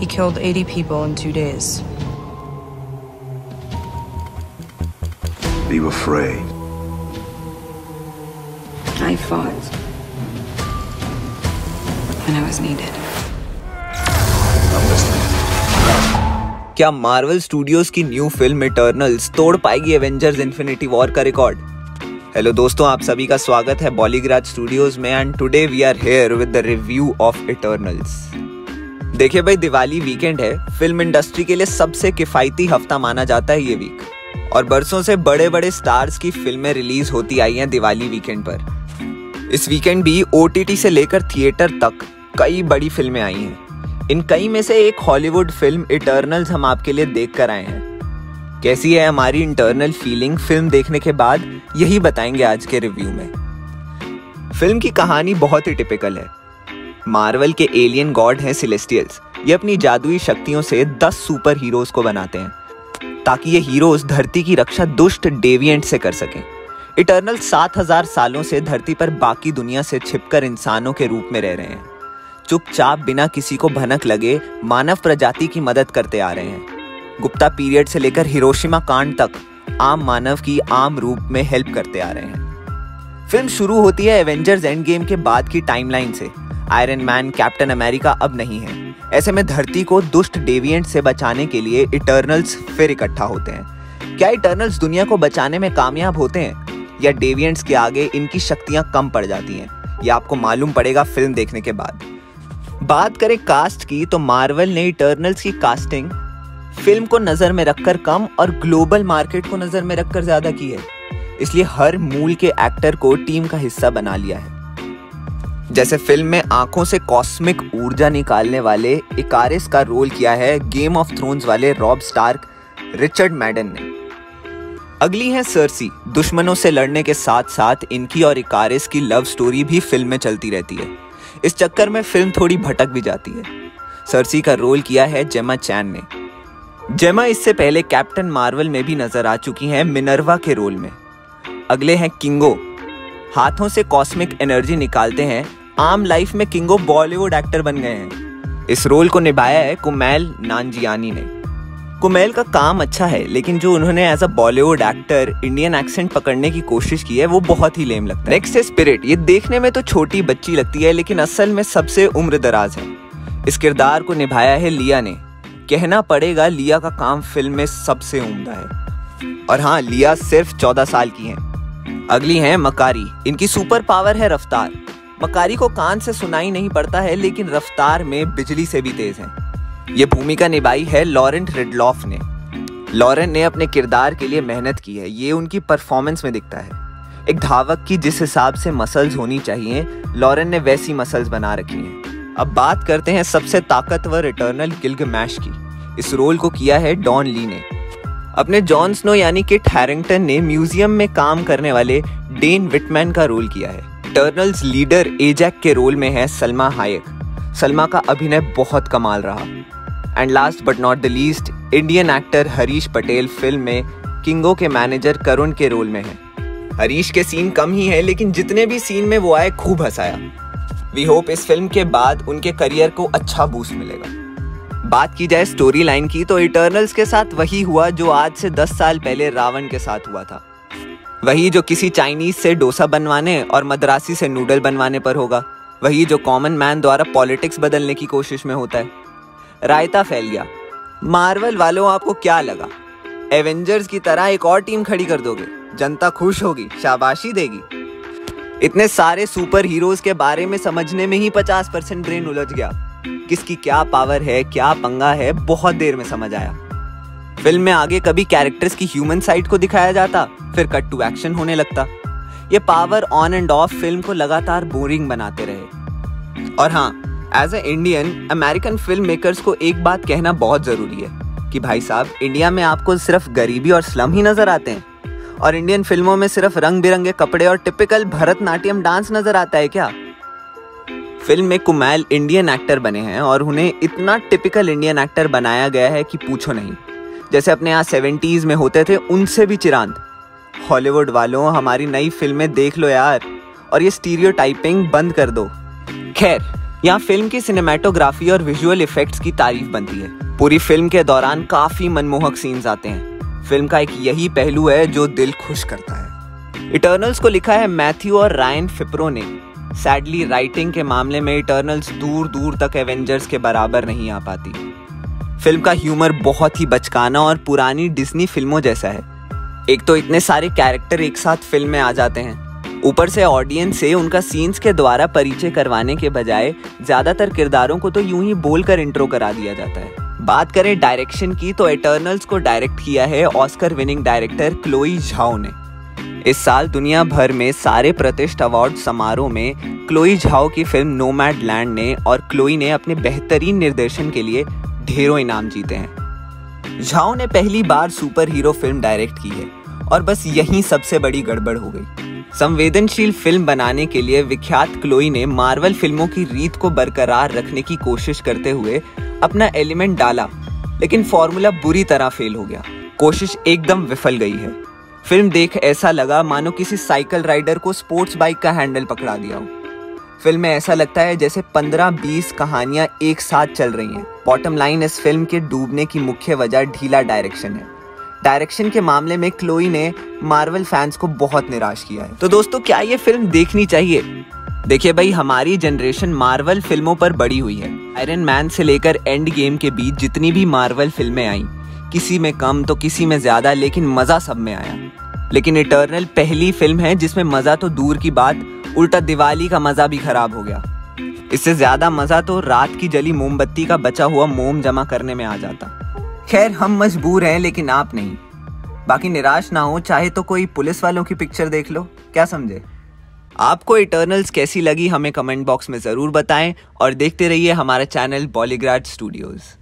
He killed 80 people in 2 days. Be afraid. I fought when I was needed. I'm listening. क्या Marvel studios की new film Eternals तोड़ पाएगी Avengers infinity war का record? Hello दोस्तों, आप सभी का स्वागत है बॉलीग्राज स्टूडियोज में and today we are here with the review of Eternals. देखिए भाई, दिवाली वीकेंड है। फिल्म इंडस्ट्री के लिए सबसे किफायती हफ्ता माना जाता है ये वीक, और बरसों से बड़े बड़े स्टार्स की फिल्में रिलीज होती आई हैं दिवाली वीकेंड पर। इस वीकेंड भी OTT से लेकर थिएटर तक कई बड़ी फिल्में आई हैं। इन कई में से एक हॉलीवुड फिल्म इटर्नल्स हम आपके लिए देख कर आए हैं। कैसी है हमारी इंटरनल फीलिंग फिल्म देखने के बाद, यही बताएंगे आज के रिव्यू में। फिल्म की कहानी बहुत ही टिपिकल है। मार्वल के एलियन गॉड हैं सेलेस्टियल्स। ये अपनी जादुई शक्तियों से 10 सुपर हीरोज को बनाते हैं ताकि ये हीरोज धरती की रक्षा दुष्ट डेविएंट से कर सकें। इटर्नल 7000 सालों से धरती पर बाकी दुनिया से छिपकर इंसानों के रूप में रह रहे हैं। चुपचाप बिना किसी को भनक लगे मानव प्रजाति की मदद करते आ रहे हैं। गुप्ता पीरियड से लेकर हिरोशिमा कांड तक आम मानव की आम रूप में हेल्प करते आ रहे हैं। फिल्म शुरू होती है एवेंजर्स एंड गेम के बाद की टाइमलाइन से। आयरन मैन, कैप्टन अमेरिका अब नहीं है। ऐसे में धरती को दुष्ट डेविएंट से बचाने के लिए इटर्नल्स फिर इकट्ठा होते हैं। क्या इटर्नल्स दुनिया को बचाने में कामयाब होते हैं, या डेविएंट्स के आगे इनकी शक्तियां कम पड़ जाती हैं? यह आपको मालूम पड़ेगा फिल्म देखने के बाद। बात करें कास्ट की, तो मार्वल ने इटर्नल्स की कास्टिंग फिल्म को नजर में रखकर कम और ग्लोबल मार्केट को नजर में रखकर ज्यादा की है। इसलिए हर मूल के एक्टर को टीम का हिस्सा बना लिया है। जैसे फिल्म में आंखों से कॉस्मिक ऊर्जा निकालने वाले इकारिस का रोल किया है गेम ऑफ थ्रोन्स वाले रॉब स्टार्क, रिचर्ड मैडन ने। अगली है सर्सी। दुश्मनों से लड़ने के साथ साथ इनकी और इकारिस की लव स्टोरी भी फिल्म में चलती रहती है। इस चक्कर में फिल्म थोड़ी भटक भी जाती है। सर्सी का रोल किया है जेमा चैन ने। जेमा इससे पहले कैप्टन मार्वल में भी नजर आ चुकी हैं मिनर्वा के रोल में। अगले हैं किंगो। हाथों से कॉस्मिक एनर्जी निकालते हैं। आम लाइफ में किंगो बॉलीवुड एक्टर बन गए हैं। इस रोल को निभाया है कुमैल नानजियानी ने। कुमैल का काम अच्छा है, लेकिन जो उन्होंने as a Bollywood actor Indian accent पकड़ने की कोशिश की है वो बहुत ही लेम लगता है। नेक्स्ट है स्पिरिट। ये देखने में तो छोटी बच्ची लगती है, लेकिन असल में सबसे उम्रदराज है। इस किरदार को निभाया है लिया ने। कहना पड़ेगा लिया का काम फिल्म में सबसे उम्दा है। और हाँ, लिया सिर्फ 14 साल की हैं। अगली हैं मकारी। इनकी सुपर पावर है रफ्तार। मकारी को कान से सुनाई नहीं पड़ता है, लेकिन रफ्तार में बिजली से भी तेज हैं। ये भूमिका निभाई है लॉरेंट रिडलॉफ ने। लॉरेंट ने अपने किरदार के लिए मेहनत की है, ये उनकी परफॉर्मेंस में दिखता है। एक धावक की जिस हिसाब से मसल्स होनी चाहिए, लॉरेंट ने वैसी मसल्स बना रखी हैं। अब बात करते हैं सबसे ताकतवर इटर्नल गिल्गमैश की। इस रोल को किया है डॉन ली ने। अपने जॉन स्नो यानी किट हैरिंगटन ने म्यूजियम में काम करने वाले डेन विटमैन का रोल किया है। इटर्नल्स लीडर एजैक के रोल में है सलमा हायक। सलमा का अभिनय बहुत कमाल रहा। And last but not the least, Indian actor Harish Patel film में किंगो के मैनेजर करुण के रोल में है। हरीश के सीन कम ही है, लेकिन जितने भी सीन में वो आए खूब हंसाया। वी होप इस फिल्म के बाद उनके करियर को अच्छा बूस्ट मिलेगा। बात की जाए स्टोरी लाइन की, तो इटर्नल्स के साथ वही हुआ जो आज से 10 साल पहले रावण के साथ हुआ था। वही जो किसी चाइनीज से डोसा बनवाने और मद्रासी से नूडल बनवाने पर होगा। वही जो कॉमन मैन द्वारा पॉलिटिक्स बदलने की कोशिश में होता है। रायता फैल गया। मार्वल वालों, आपको क्या लगा? एवेंजर्स की तरह एक और टीम खड़ी कर दोगे? जनता खुश होगी, शाबाशी देगी? इतने सारे सुपर हीरोज के बारे में समझने में ही 50% ब्रेन उलझ गया। किसकी क्या पावर है, क्या पंगा है, बहुत देर में समझ आया। फिल्म में आगे कभी कैरेक्टर्स की ह्यूमन साइड को दिखाया जाता, फिर कट टू एक्शन होने लगता। ये power on and off film को लगातार बोरिंग बनाते रहे। और हाँ, as a Indian American film makers को एक बात कहना बहुत जरूरी है कि भाई साहब, इंडिया में आपको सिर्फ गरीबी और स्लम ही नजर आते हैं, और इंडियन फिल्मों में सिर्फ रंग बिरंगे कपड़े और टिपिकल भरतनाट्यम डांस नजर आता है क्या? फिल्म में कुमैल इंडियन एक्टर बने हैं और उन्हें इतना टिपिकल इंडियन एक्टर बनाया गया है कि पूछो नहीं। जैसे अपने यहाँ 70s में होते थे, उनसे भी चिरांद। हॉलीवुड वालों, हमारी नई फिल्में देख लो यार, और ये स्टीरियोटाइपिंग बंद कर दो। खैर, यहाँ फिल्म की सिनेमेटोग्राफी और विजुअल इफेक्ट्स की तारीफ बनती है। पूरी फिल्म के दौरान काफी मनमोहक सीन्स आते हैं। फिल्म का एक यही पहलू है जो दिल खुश करता है। इटर्नल्स को लिखा है मैथ्यू और रायन फिप्रो ने। सैडली राइटिंग के मामले में इटर्नल्स दूर दूर तक एवेंजर्स के बराबर नहीं आ पाती। फिल्म का ह्यूमर बहुत ही बचकाना और पुरानी डिज्नी फिल्मों जैसा है। एक तो इतने सारे कैरेक्टर एक साथ फिल्म में आ जाते हैं, ऊपर से ऑडियंस से उनका सीन्स के द्वारा परिचय करवाने के बजाय ज्यादातर किरदारों को तो यूं ही बोलकर इंट्रो करा दिया जाता है। बात करें डायरेक्शन की तो इटर्नल्स को डायरेक्ट किया है Oscar winning director Chloe Zhao ने। इस साल दुनिया भर में सारे प्रतिष्ठित अवार्ड समारोह में क्लोई झाओ की फिल्म नोमैडलैंड ने और क्लोई ने अपने बेहतरीन निर्देशन के लिए ढेरों इनाम जीते हैं। झाओ ने पहली बार सुपर हीरो फिल्म डायरेक्ट की है और बस यहीं सबसे बड़ी गड़बड़ हो गई। संवेदनशील फिल्म बनाने के लिए विख्यात क्लोई ने मार्वल फिल्मों की रीत को बरकरार रखने की कोशिश करते हुए अपना एलिमेंट डाला, लेकिन फॉर्मूला बुरी तरह फेल हो गया। कोशिश एकदम विफल गई है। फिल्म देख ऐसा लगा मानो किसी साइकिल राइडर को स्पोर्ट्स बाइक का हैंडल पकड़ा दिया हो। फिल्म में ऐसा लगता है जैसे 15-20 कहानियां एक साथ चल रही हैं। बॉटम लाइन, इस फिल्म के डूबने की मुख्य वजह ढीला डायरेक्शन है। डायरेक्शन के मामले में क्लोई ने मार्वल फैंस को बहुत निराश किया है। तो दोस्तों, क्या ये फिल्म देखनी चाहिए? देखिए भाई, हमारी जनरेशन मार्वल फिल्मों पर बड़ी हुई है। आयरन मैन से लेकर एंड गेम के बीच जितनी भी मार्वल फिल्में आई, किसी में कम तो किसी में ज्यादा, लेकिन मजा सब में आया। लेकिन इटर्नल पहली फिल्म है जिसमें मजा तो दूर की बात, उल्टा दिवाली का मजा भी खराब हो गया। इससे ज्यादा मजा तो रात की जली मोमबत्ती का बचा हुआ मोम जमा करने में आ जाता। खैर, हम मजबूर हैं लेकिन आप नहीं। बाकी निराश ना हो, चाहे तो कोई पुलिस वालों की पिक्चर देख लो, क्या समझे? आपको इटर्नल्स कैसी लगी हमें कमेंट बॉक्स में जरूर बताएं और देखते रहिए हमारा चैनल बॉलीग्राड स्टूडियोज।